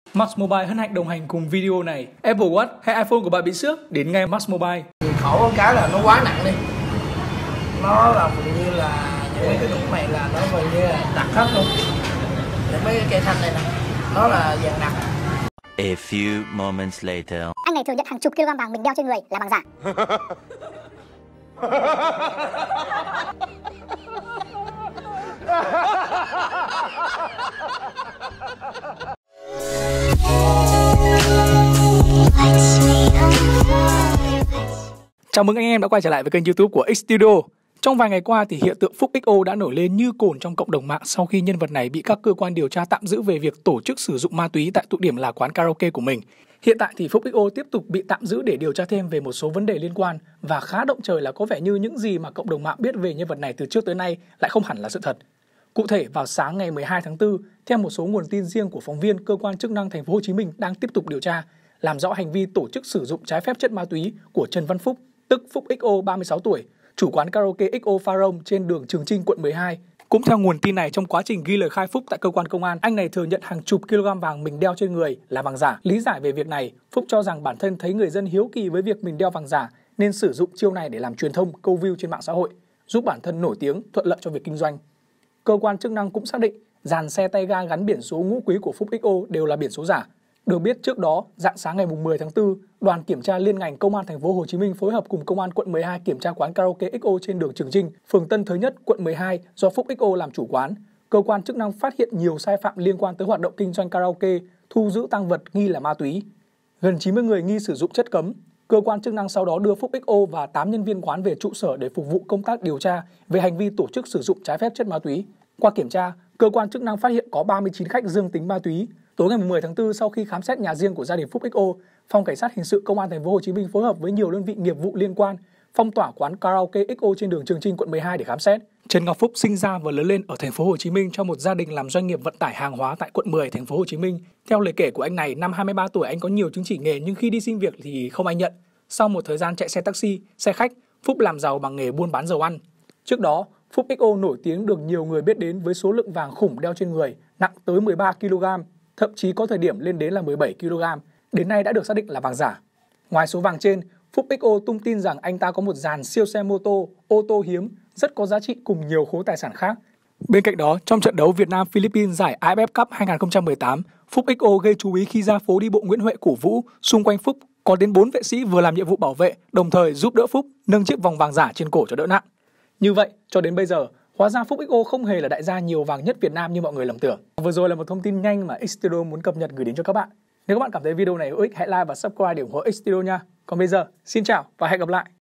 Max Mobile hân hạnh đồng hành cùng video này. Apple Watch hay iPhone của bạn bị xước, đến ngay Max Mobile. Khổ một cái là nó quá nặng đi. Nó là gần như là những mấy cái đũng này là nó gần như là đặc hết luôn. Những mấy cái cây thanh này nè, nó là vàng đặc. A few moments later. Anh này thừa nhận hàng chục kg vàng mình đeo trên người là bằng giả. Chào mừng anh em đã quay trở lại với kênh YouTube của X Studio. Trong vài ngày qua thì hiện tượng Phúc XO đã nổi lên như cồn trong cộng đồng mạng sau khi nhân vật này bị các cơ quan điều tra tạm giữ về việc tổ chức sử dụng ma túy tại tụ điểm là quán karaoke của mình. Hiện tại thì Phúc XO tiếp tục bị tạm giữ để điều tra thêm về một số vấn đề liên quan, và khá động trời là có vẻ như những gì mà cộng đồng mạng biết về nhân vật này từ trước tới nay lại không hẳn là sự thật. Cụ thể, vào sáng ngày 12 tháng 4, theo một số nguồn tin riêng của phóng viên, cơ quan chức năng thành phố Hồ Chí Minh đang tiếp tục điều tra, làm rõ hành vi tổ chức sử dụng trái phép chất ma túy của Trần Văn Phúc, tức Phúc XO 36 tuổi, chủ quán karaoke XO Pharom trên đường Trường Chinh, quận 12. Cũng theo nguồn tin này, trong quá trình ghi lời khai Phúc tại cơ quan công an, anh này thừa nhận hàng chục kg vàng mình đeo trên người là vàng giả. Lý giải về việc này, Phúc cho rằng bản thân thấy người dân hiếu kỳ với việc mình đeo vàng giả nên sử dụng chiêu này để làm truyền thông, câu view trên mạng xã hội, giúp bản thân nổi tiếng, thuận lợi cho việc kinh doanh. Cơ quan chức năng cũng xác định dàn xe tay ga gắn biển số ngũ quý của Phúc XO đều là biển số giả. Được biết trước đó, rạng sáng ngày 10 tháng 4, đoàn kiểm tra liên ngành Công an thành phố Hồ Chí Minh phối hợp cùng Công an quận 12 kiểm tra quán karaoke XO trên đường Trường Chinh, phường Tân Thới Nhất, quận 12 do Phúc XO làm chủ quán. Cơ quan chức năng phát hiện nhiều sai phạm liên quan tới hoạt động kinh doanh karaoke, thu giữ tang vật nghi là ma túy. Gần 90 người nghi sử dụng chất cấm. Cơ quan chức năng sau đó đưa Phúc XO và 8 nhân viên quán về trụ sở để phục vụ công tác điều tra về hành vi tổ chức sử dụng trái phép chất ma túy. Qua kiểm tra, cơ quan chức năng phát hiện có 39 khách dương tính ma túy. Tối ngày 10 tháng 4, sau khi khám xét nhà riêng của gia đình Phúc XO, Phòng Cảnh sát Hình sự Công an thành phố Hồ Chí Minh phối hợp với nhiều đơn vị nghiệp vụ liên quan phong tỏa quán karaoke XO trên đường Trường Chinh, quận 12 để khám xét. Trần Ngọc Phúc sinh ra và lớn lên ở thành phố Hồ Chí Minh trong một gia đình làm doanh nghiệp vận tải hàng hóa tại quận 10 thành phố Hồ Chí Minh. Theo lời kể của anh này, năm 23 tuổi anh có nhiều chứng chỉ nghề nhưng khi đi xin việc thì không ai nhận. Sau một thời gian chạy xe taxi, xe khách, Phúc làm giàu bằng nghề buôn bán dầu ăn. Trước đó, Phúc XO nổi tiếng được nhiều người biết đến với số lượng vàng khủng đeo trên người, nặng tới 13 kg, thậm chí có thời điểm lên đến là 17 kg, đến nay đã được xác định là vàng giả. Ngoài số vàng trên, Phúc XO tung tin rằng anh ta có một dàn siêu xe mô tô, ô tô hiếm, rất có giá trị cùng nhiều khối tài sản khác. Bên cạnh đó, trong trận đấu Việt Nam-Philippines giải AFF Cup 2018, Phúc XO gây chú ý khi ra phố đi bộ Nguyễn Huệ cổ vũ, xung quanh Phúc có đến 4 vệ sĩ vừa làm nhiệm vụ bảo vệ, đồng thời giúp đỡ Phúc nâng chiếc vòng vàng giả trên cổ cho đỡ nặng. Như vậy, cho đến bây giờ, hóa ra Phúc XO không hề là đại gia nhiều vàng nhất Việt Nam như mọi người lầm tưởng. Vừa rồi là một thông tin nhanh mà X Studio muốn cập nhật gửi đến cho các bạn. Nếu các bạn cảm thấy video này hữu ích, hãy like và subscribe để ủng hộ X Studio nha. Còn bây giờ, xin chào và hẹn gặp lại.